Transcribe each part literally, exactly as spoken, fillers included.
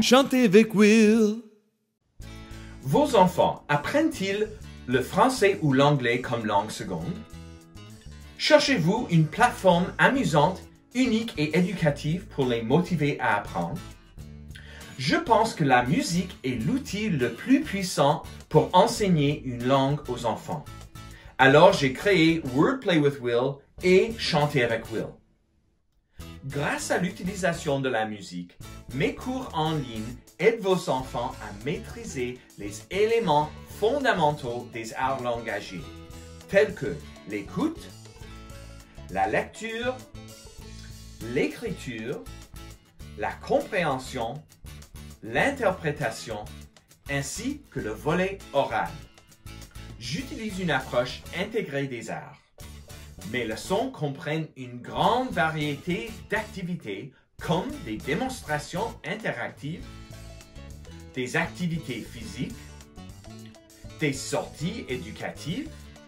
Chanter avec Will. Vos enfants apprennent-ils le français ou l'anglais comme langue seconde? Cherchez-vous une plateforme amusante, unique et éducative pour les motiver à apprendre? Je pense que la musique est l'outil le plus puissant pour enseigner une langue aux enfants. Alors j'ai créé Wordplay with Will et Chanter avec Will. Grâce à l'utilisation de la musique, mes cours en ligne aident vos enfants à maîtriser les éléments fondamentaux des arts langagiers, tels que l'écoute, la lecture, l'écriture, la compréhension, l'interprétation, ainsi que le volet oral. J'utilise une approche intégrée des arts. Mes leçons comprennent une grande variété d'activités comme des démonstrations interactives, des activités physiques, des sorties éducatives,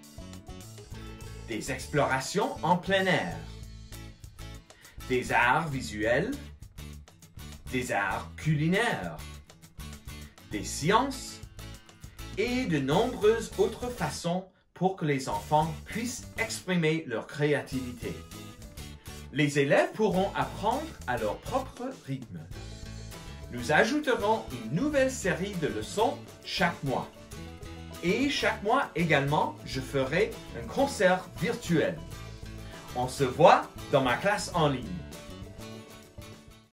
des explorations en plein air, des arts visuels, des arts culinaires, des sciences et de nombreuses autres façons pour que les enfants puissent exprimer leur créativité. Les élèves pourront apprendre à leur propre rythme. Nous ajouterons une nouvelle série de leçons chaque mois. Et chaque mois également, je ferai un concert virtuel. On se voit dans ma classe en ligne.